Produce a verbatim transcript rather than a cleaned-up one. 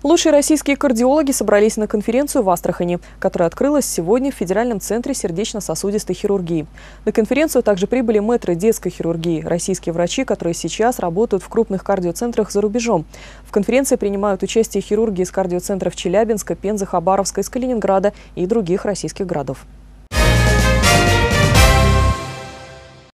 Лучшие российские кардиологи собрались на конференцию в Астрахани, которая открылась сегодня в Федеральном центре сердечно-сосудистой хирургии. На конференцию также прибыли мэтры детской хирургии, российские врачи, которые сейчас работают в крупных кардиоцентрах за рубежом. В конференции принимают участие хирурги из кардиоцентров Челябинска, Пензы, Хабаровска, из Калининграда и других российских городов.